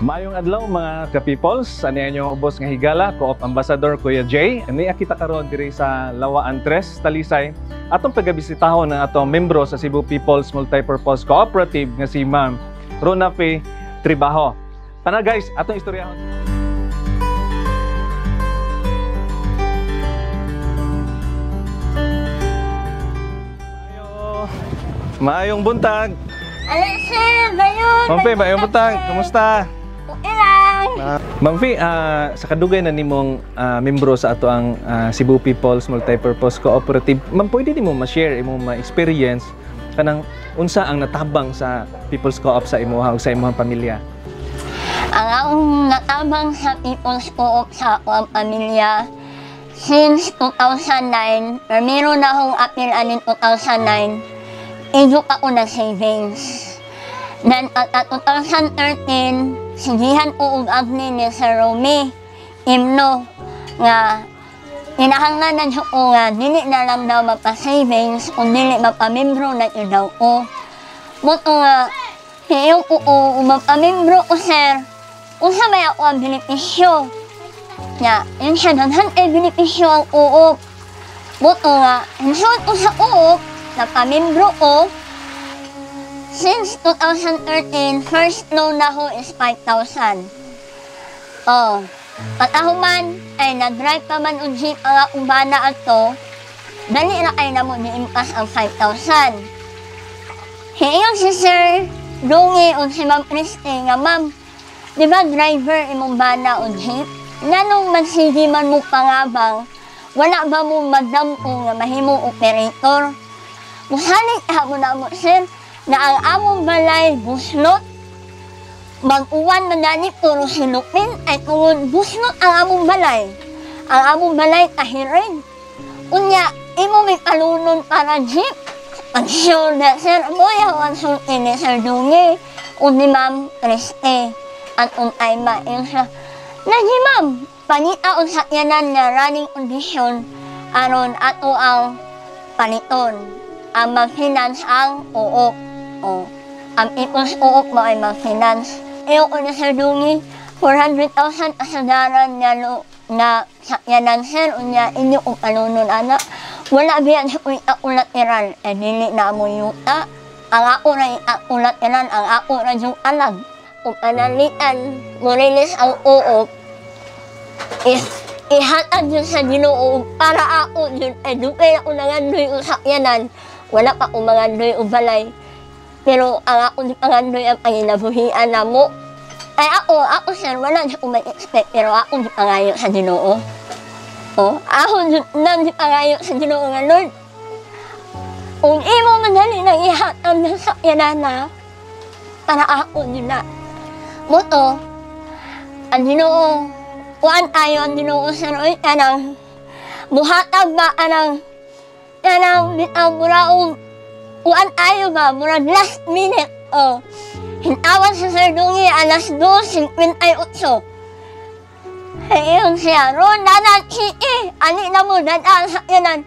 Mayong adlaw mga ka-peoples, ani inyong ubos nga higala, Co-op Ambassador Kuya Jay. Ani kita karon diri sa Lawaan 3, Talisay. Atong pagabisitahon ng atong membro sa Cebu Peoples Multi-Purpose Cooperative nga si Ms.Rhonna Fe Trabajo. Tana guys, atong istoryahon. Maayong buntag. Alay sir, bayon. Ma'am Fe, maayong buntag. Kumusta? Ilang. Ma'am Fe, sa kadugay na nimong membro sa ato ang Cebu Peoples Multi-Purpose Cooperative, ma'am, pwede nimo ma-share imong ma-experience kanang unsa ang natabang sa People's Co-op sa imuha ug sa imong pamilya? Ang akong natabang sa People's Co-op sa akong pamilya since 2009, or meron na akong appeal anin 2009, idok ako na savings. Then at 2013, sigihan ko og agni ni Sir Romy Imno nga inahanganan siya ko nga dili na lang daw mapa-savings o dili mapamembro na yun daw ko. Buto nga, hiyong ko mapamembro ko sir, unsa may ako ang benepisyo. Nga, yun siya daghan ay benepisyo ang uop. Buto nga, hinsuot ko sa uop, napamembro ko. Since 2013, first loan na ho is 5,000. Oh, at ako man ay nag-drive pa man o jeep ang akong bana ato, dali na kayo na mo ni-impas ang 5,000. Hiyang si Sir Dongi o si Ma'am Christy nga, ma'am, di ba driver imong bana o jeep? Nanong magsigi man mo pangabang, wala ba mo madampo nga mahimong operator? Musalig mo na mo, sir, na ang among balay buslot, mag-uwan manani puro silupin, ay tungod buslot ang among balay. Ang among balay tahirin. Unya, imo may palunon para jeep. Ang sure na, sir, boy, ang sulti ni Sir Dungi, o ni Ma'am Christy, at ay maing siya. Nagi, ma'am, panita o sakyanan nga running condition, aron ato ang paliton. Ang mag-finance ang uok. O, ang People's Co-op mo ay mag-finance. Iyo ko na Sir Dungi, 400,000 kasadaran na sakyanan sir, unya inyo kong palunon anak. Wala biyan siya kung collateral, eh dili na mo yuta. Ang ako na collateral, ang ako na yung alag. Kung panalitan, murilis ang uok, ihatag yun sa Ginoo para ako yun, eh dupay ako nangandoy o sakyanan. Wala pa akong mangandoy o balay. Pero ang ako di pangandoy ang panginabuhian na mo. Ay ako sir, wala di ko may-expect, pero ako di pangayo sa Ginoo. O, ako di pangayo sa Ginoo nga, Lord. Kung imo madali nang ihatag ng sakyanan na, para ako di na. Moto, ang Ginoo, kuan tayo ang Ginoo, sir, oy, kanang, buhatag ba, kanang, bitang muraong, kuan tayo ba, murag last minute, oh. Hintawan sa Sir Dungi, alas 2:58. Ayun siya, Rhona ani na mo, dadaan sa yanan.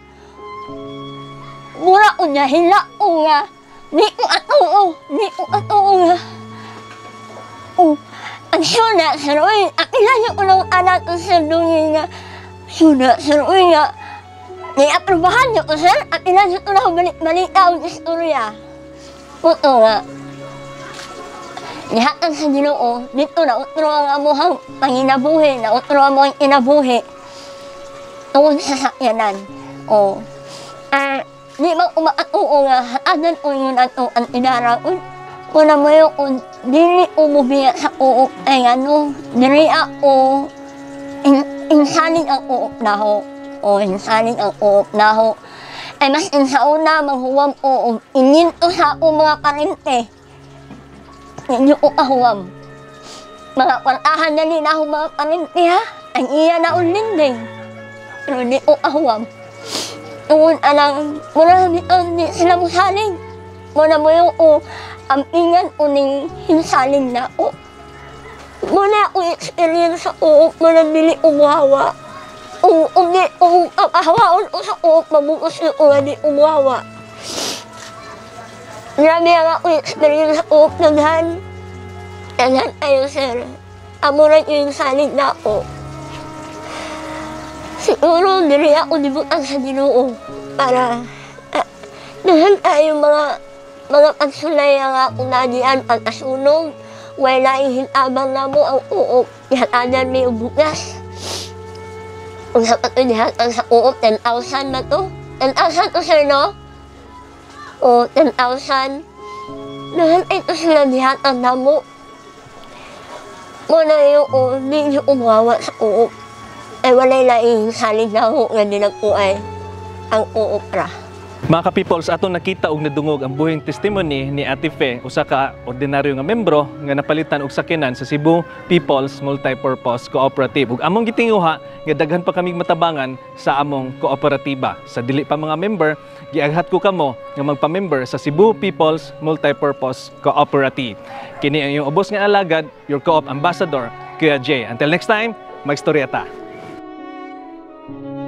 Mura ko niya, hila ko nga. Di ko atuo nga. Oh, ang sure na, Sir, uy, ilan yung unang anak ko, Sir Dungi nga. Sure na, Sir, uy nga. Ni-aprobahan niyo ko, sir, at ilan siya ito na balita ang istorya. Puto nga. Nihatag sa Ginoo, dito na utro ang amuhang panginabuhi, na utro ang amuhang inabuhi. Tungod sa sakyanan. O. Di ba umaatuo nga, hatagan ko yun ato ang inaraon. Kuna mo yung dili umubiya sa uok, ay ano, dili ako, insanin ang uok na ho. O insanin ang uok na ho. Ay mas insauna, manghuwam ko, ininto sa ako mga parente. Hindi ko kahuwam. Mga kwartahan na rin ako mga parente ha. Ang iya na ulinding. Pero hindi ko kahuwam. Tungod alang, muna di sila musaling. Muna mo yung ampingan uning hinsaling na o. Muna ako experience sa uok, muna bili umuhawa. Kung kahawaon ko sa uok, mabukos yung di umuhawa. Grabe ang ako experience sa uok, naghan. Naghan tayo, sir. amuran yung salig na ako. Siguro, diri ako dibutang sa Ginoo para dahan tayo mga pagsulay ang akong nagian pagkasunog. Wala ihinabang na mo ang uop. Ihatanan may bukas. Kung sa pato dihatan sa uop, 10,000 na to. 10,000 to, sir, no? O, 10,000. Dahan ay to sila dihatan na mo. Muna yung hindi yung umawa sa uop. Ay walay laing salig na ho nga dinagpuay ang uop ra. Mga ka-peoples, atong nakita og nadungog ang buhing testimony ni Ate Fe, usa ka ordinaryo nga membro nga napalitan og sakinan sa Cebu Peoples Multi-Purpose Cooperative. Ug among gitinguha nga daghan pa kaming matabangan sa among kooperatiba. Sa dili pa mga member, giaghat ko kamo nga magpa-member sa Cebu Peoples Multi-Purpose Cooperative. Kini ang iyong ubos nga alagad, your co-op ambassador, Kuya Jay. Until next time, magstorya ta.